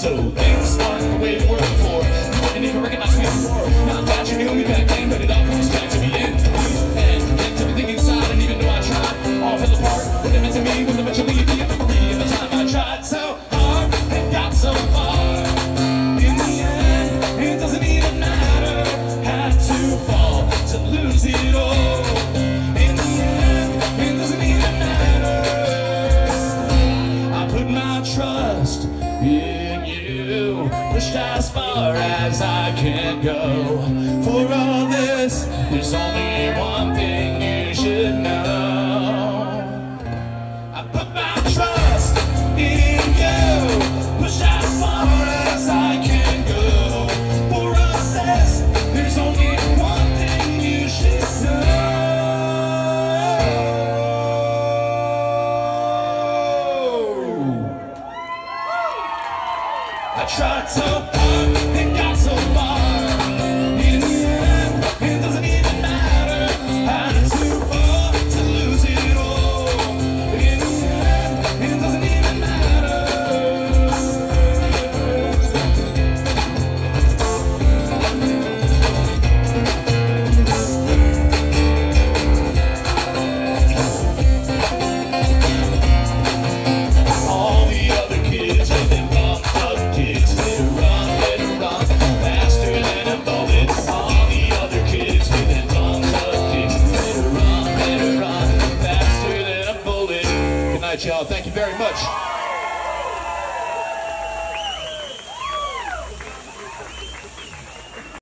So things aren't the way they were before. You wouldn't even recognize me before. Not that you knew me back then, but it all comes back to me in and kept everything inside. And even though I tried, all fell apart. What it meant to me was eventually the memory of the time I tried so hard and got so far. In the end, it doesn't even matter. Had to fall to lose it all. In the end, it doesn't even matter. I put my trust in you, pushed as far as I can go. For all this, there's only one thing you should know. I put my trust in you, pushed as far as I can go. For all this, there's only one thing you should know. I tried so hard and got so far. In the end, it doesn't even matter. Had to fall to lose it all. In the end, it doesn't even matter. All the other kids with them bumped up kicks, better run, faster than a bullet. All the other kids with them bumped up kicks, better run, faster than a bullet. Good night, y'all. Thank you very much.